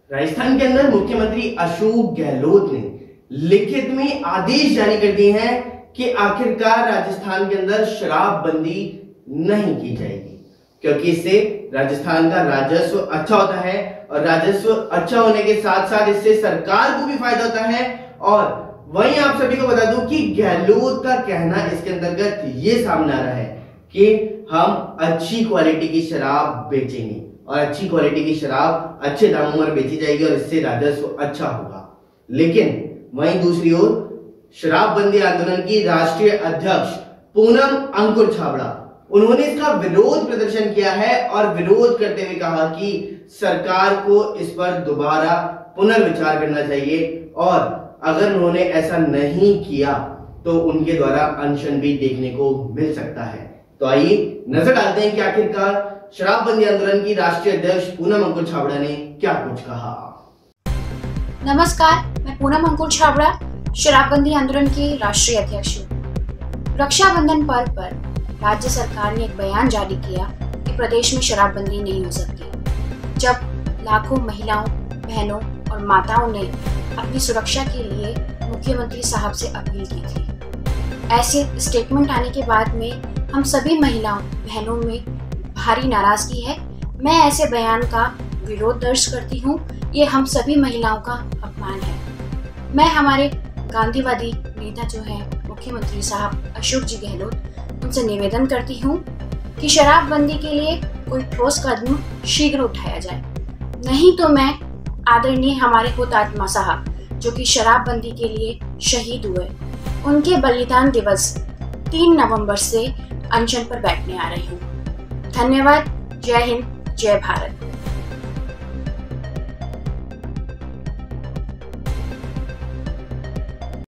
राजस्थान के अंदर मुख्यमंत्री अशोक गहलोत ने लिखित में आदेश जारी कर दिए हैं कि आखिरकार राजस्थान के अंदर शराबबंदी नहीं की जाएगी, क्योंकि इससे राजस्थान का राजस्व अच्छा होता है और राजस्व अच्छा होने के साथ साथ इससे सरकार को भी फायदा होता है। और वहीं आप सभी को बता दूं कि गहलोत का कहना इसके अंतर्गत ये सामने आ रहा है कि हम अच्छी क्वालिटी की शराब बेचेंगे और अच्छी क्वालिटी की शराब अच्छे दामों पर बेची जाएगी और इससे राजस्व अच्छा होगा। लेकिन वहीं दूसरी ओर शराबबंदी आंदोलन की राष्ट्रीय अध्यक्ष पूनम अंकुर छाबड़ा, उन्होंने इसका विरोध प्रदर्शन किया है और विरोध करते हुए कहा कि सरकार को इस पर दोबारा पुनर्विचार करना चाहिए और अगर उन्होंने ऐसा नहीं किया तो उनके द्वारा अनशन भी देखने को मिल सकता है। तो आइए नजर डालते हैं कि आखिरकार शराबबंदी आंदोलन की राष्ट्रीय अध्यक्ष पूनम अंकुर छाबड़ा ने क्या कुछ कहा। नमस्कार, मैं पूनम अंकुर छाबड़ा, शराबबंदी आंदोलन की राष्ट्रीय अध्यक्ष हूँ। रक्षाबंधन पर्व पर राज्य सरकार ने एक बयान जारी किया कि प्रदेश में शराबबंदी नहीं हो सकती। जब लाखों महिलाओं, बहनों और माताओं ने अपनी सुरक्षा के लिए मुख्यमंत्री साहब से अपील की थी, ऐसे स्टेटमेंट आने के बाद में हम सभी महिलाओं बहनों में भारी नाराजगी है। मैं ऐसे बयान का विरोध दर्ज करती हूँ। ये हम सभी महिलाओं का अपमान है। मैं हमारे गांधीवादी नेता जो है मुख्यमंत्री साहब अशोक जी गहलोत, उनसे निवेदन करती हूँ कि शराबबंदी के लिए कोई ठोस कदम शीघ्र उठाया जाए, नहीं तो मैं आदरणीय हमारे हुतात्मा साहब जो कि शराबबंदी के लिए शहीद हुए, उनके बलिदान दिवस 3 नवंबर से अनशन पर बैठने आ रही हूँ। धन्यवाद। जय हिंद, जय भारत।